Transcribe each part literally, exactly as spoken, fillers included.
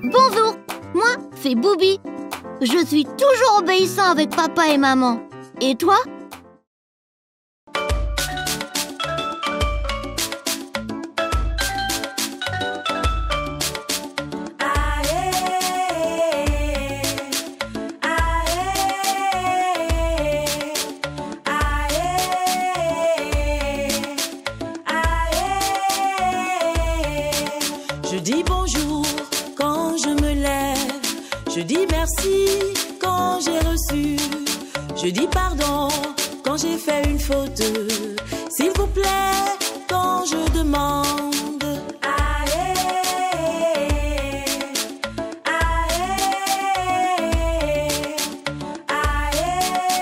Bonjour, moi, c'est Booby. Je suis toujours obéissant avec papa et maman. Et toi? Je dis bonjour quand je me lève. Je dis merci quand j'ai reçu. Je dis pardon quand j'ai fait une faute. S'il vous plaît, quand je demande. Aïe, aïe, aïe,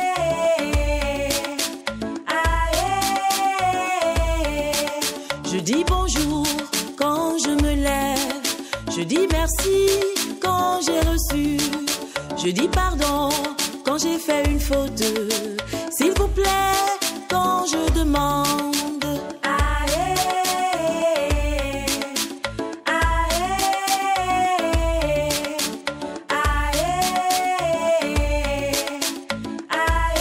aïe. Je dis bonjour quand je me lève. Je dis merci quand j'ai reçu. Je dis pardon quand j'ai fait une faute. S'il vous plaît, quand je demande. Aïe, aïe, aïe,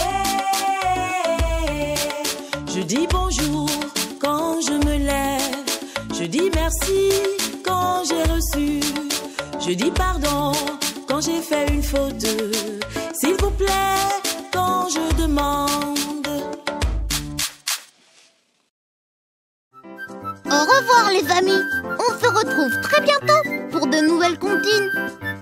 aïe. Je dis bonjour quand je me lève. Je dis merci quand j'ai reçu. Je dis pardon quand j'ai fait une faute. S'il vous plaît, quand je demande. Au revoir les amis. On se retrouve très bientôt pour de nouvelles comptines.